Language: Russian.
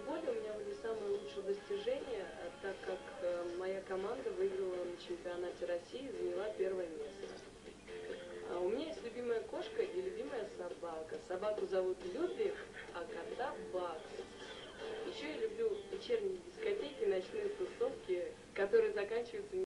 футболе у меня были самые лучшие достижения, так как моя команда выиграла на чемпионате России и заняла первое место. У меня есть любимая кошка и любимая собака. Собаку зовут Людвиг, а кота Бакс. Еще я люблю вечерние дискотеки, ночные тусовки, которые заканчиваются